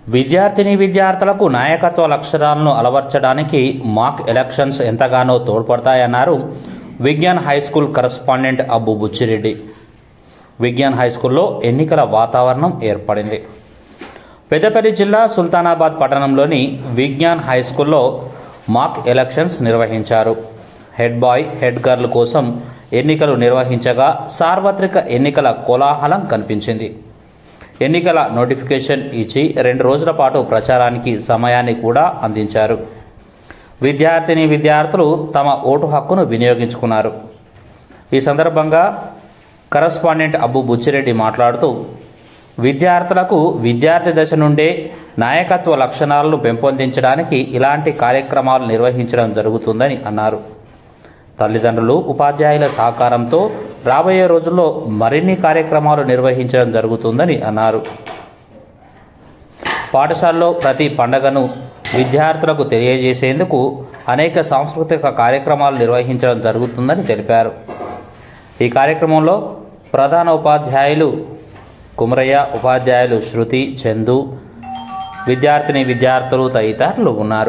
విద్యార్థిని విద్యార్థులకు నాయకత్వ లక్షణాలను అలవర్చడానికి మాక్ ఎలక్షన్స్ ఎంతగానో తోడ్పడతాయన్నారు Vignan high school correspondent Abbu Buchireddy. Vignan high స్కూల్లో ఎన్నికల వాతావరణం ఏర్పడింది. పెద్దపల్లి జిల్లా సుల్తానాబాద్ పట్టణంలోని విజ్ఞాన్ హై స్కూల్లో మాక్ ఎలక్షన్స్ నిర్వహించారు. హెడ్ బాయ్, హెడ్ గర్ల్ కోసం ఎన్నికలు నిర్వహించగా సార్వత్రిక ఎన్నికల కోలాహలం కనిపించింది. ఎన్నికల నోటిఫికేషన్ ఇచ్చి 2 రోజుల పాటు ప్రచారానికి సమయాన్ని కూడా అందించారు. విద్యార్థిని విద్యార్థులు తమ ఓటు హక్కును వినియోగించుకున్నారు. ఈ సందర్భంగా కరెస్పాండెంట్ అబ్బు బుచ్చిరెడ్డి మాట్లాడుతూ, విద్యార్థులకు విద్యార్థి దశ నుండే నాయకత్వ లక్షణాలను పెంపొందించడానికి ఇలాంటి కార్యక్రమాలు నిర్వహించడం జరుగుతుందని అన్నారు. తల్లిదండ్రులు, ఉపాధ్యాయుల సహకారంతో రాబోయే రోజుల్లో మరిన్ని కార్యక్రమాలు నిర్వహించడం జరుగుతుందని అన్నారు. పాఠశాలలో ప్రతి పండుగను విద్యార్థులకు తెలియజేసేందుకు అనేక సాంస్కృతిక కార్యక్రమాలు నిర్వహించడం జరుగుతుందని తెలిపారు. ఈ కార్యక్రమంలో ప్రధాన ఉపాధ్యాయులు కుమరయ్య, ఉపాధ్యాయులు శృతి, చందు, విద్యార్థిని విద్యార్థులు తదితరులు ఉన్నారు.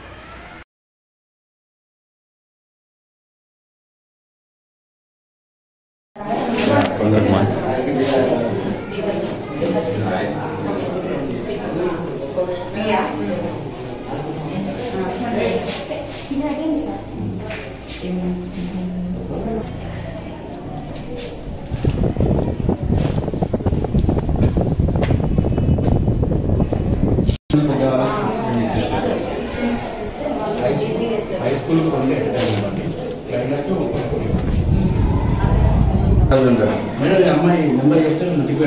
అమ్మాయి నెంబర్ చెప్తే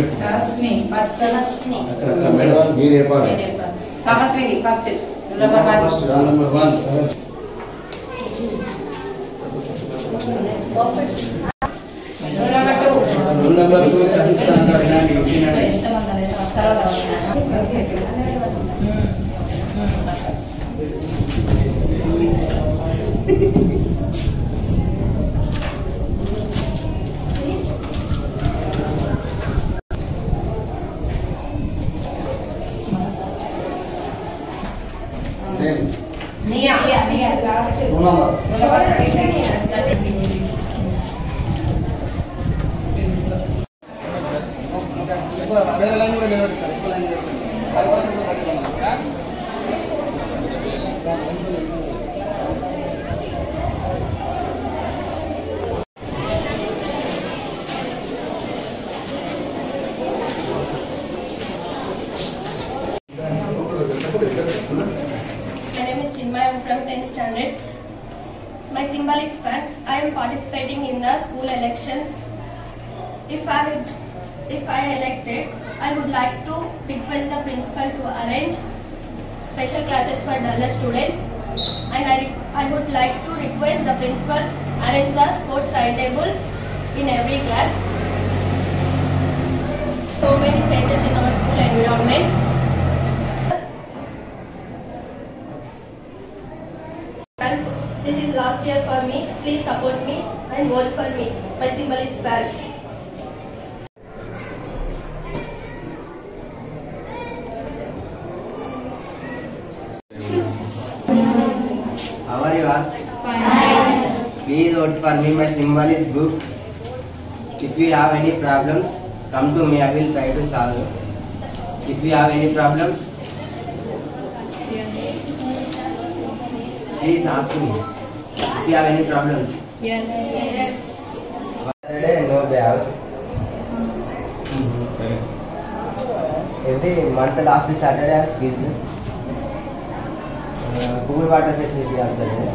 I am from 10th standard. My symbol is fan. I am participating in the school elections. If I elected, I would like to request the principal to arrange special classes for duller students, and I would like to request the principal arrange the sports timetable in every class. So many changes in our school environment. This is last year for me. Please support me and vote for me. My symbol is fan. How are you all? Fine. Please vote for me. My symbol is book. If you have any problems, come to me. I will try to solve. If you have any problems, please ask me. If you have any problems. Yes. Saturday, no bells. Every month last Saturday is busy. Cool water facility also there.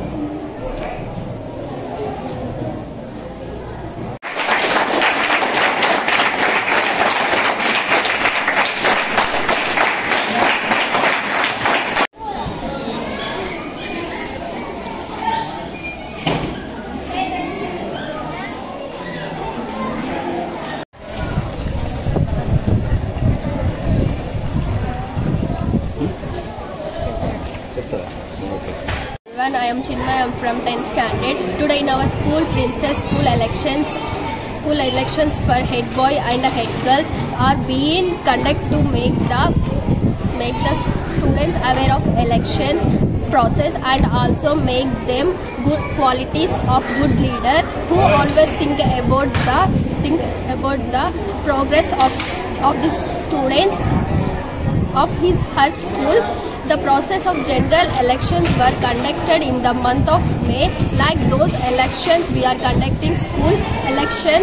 I am Chinmay. I am from 10th standard. Today in our school, Princess School elections for head boy and head girls are being conducted to make the make the students aware of elections process and also make them good qualities of good leader who always think about the progress of the students of her school. The process of general elections were conducted in the month of May. Like those elections, we are conducting school elections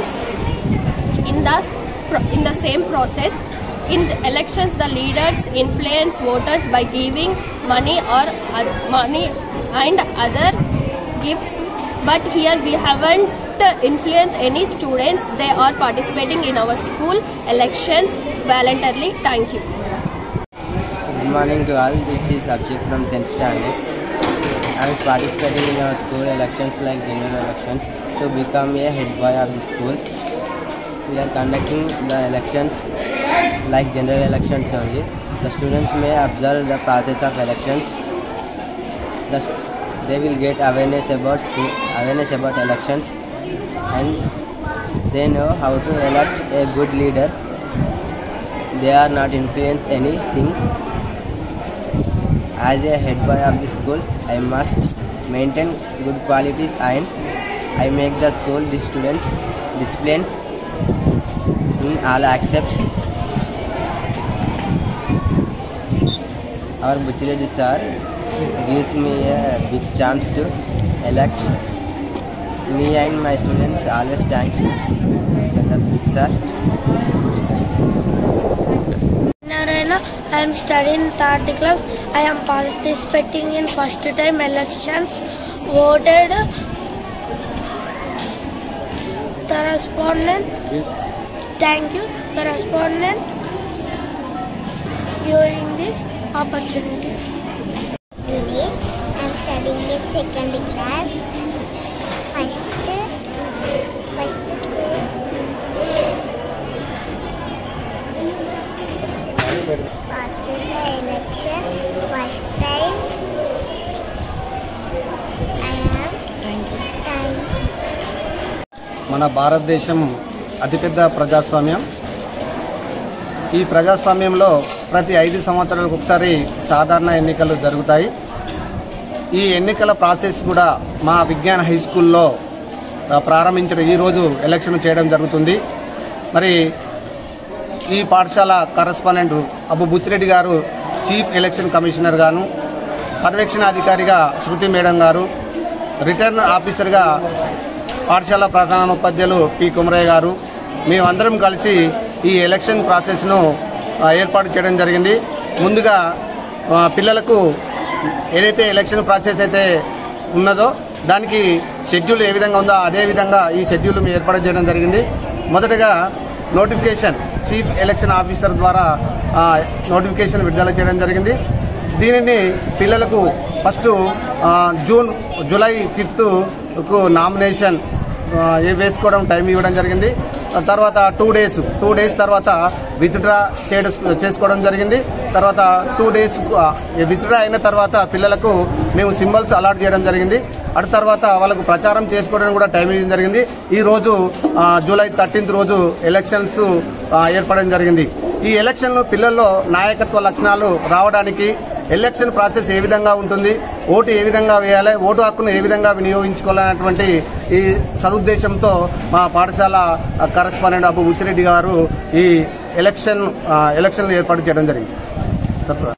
in the same process. In elections, the leaders influence voters by giving money and other gifts. But here we haven't influenced any students. They are participating in our school elections voluntarily. Thank you. Good morning to all. This is Abhishek from 10th standard. I was participating in our school elections like general elections to become a head boy of the school. We are conducting the elections like general elections only. The students may observe the process of elections. They will get awareness about elections, and they know how to elect a good leader. They are not influence anything. As a head boy of the school, I must maintain good qualities and I make the school, the students disciplined in all aspects. Our Buchireddy sir gives me a big chance to elect me and my students. Always thanks to sir. I am studying 3rd class. I am participating in first time elections. Voted the respondent. Thank you, the respondent, giving this opportunity. I am studying in 2nd class. First school. Participated the election first time. I am. Thank you. మన భారతదేశం అతిపెద్ద ప్రజాస్వామ్యం. ఈ ప్రజాస్వామ్యంలో ప్రతి 5 సంవత్సరాలకు ఒకసారి సాధారణ ఎన్నికలు జరుగుతాయి. ఈ ఎన్నికల ప్రాసెస్ కూడా మా విజ్ఞాన హై స్కూల్లో ప్రారంభించడం ఈరోజు ఎలక్షన్ చేయడం జరుగుతుంది. మరి ఈ పాఠశాల కరస్పాండెంట్ అబ్బు బుచ్చిరెడ్డి గారు చీఫ్ ఎలక్షన్ కమిషనర్ గాను, పర్యవేక్షణాధికారిగా శృతి మేడం గారు, రిటర్న్ ఆఫీసర్గా పాఠశాల ప్రధానోపాధ్యాయులు పి కుమరయ్య గారు, మేమందరం కలిసి ఈ ఎలక్షన్ ప్రాసెస్ను ఏర్పాటు చేయడం జరిగింది. ముందుగా పిల్లలకు ఏదైతే ఎలక్షన్ ప్రాసెస్ అయితే ఉన్నదో దానికి షెడ్యూల్ ఏ విధంగా ఉందో అదే విధంగా ఈ షెడ్యూల్ ఏర్పాటు చేయడం జరిగింది. మొదటగా నోటిఫికేషన్ చీఫ్ ఎలక్షన్ ఆఫీసర్ ద్వారా నోటిఫికేషన్ విడుదల చేయడం జరిగింది. దీనిని పిల్లలకు ఫస్ట్ జూలై 5కు నామినేషన్ వేసుకోవడం టైం ఇవ్వడం జరిగింది. తర్వాత 2 డేస్ తర్వాత విత్డ్రా చేసుకోవడం జరిగింది. తర్వాత 2 డేస్ విత్డ్రా అయిన తర్వాత పిల్లలకు మేము సింబల్స్ అలాట్ చేయడం జరిగింది. అటు తర్వాత వాళ్ళకు ప్రచారం చేసుకోవడానికి కూడా టైం ఇవ్వడం జరిగింది. ఈ రోజు జూలై 13th రోజు ఎలక్షన్స్ ఏర్పడడం జరిగింది. ఈ ఎలక్షన్లు పిల్లల్లో నాయకత్వ లక్షణాలు రావడానికి, ఎలక్షన్ ప్రాసెస్ ఏ విధంగా ఉంటుంది, ఓటు ఏ విధంగా వేయాలి, ఓటు హక్కును ఏ విధంగా వినియోగించుకోవాలనేటువంటి ఈ సదుద్దేశంతో మా పాఠశాల కరస్పాండెంట్ అబ్బు బుచ్చిరెడ్డి గారు ఈ ఎలక్షన్ ఏర్పాటు చేయడం జరిగింది.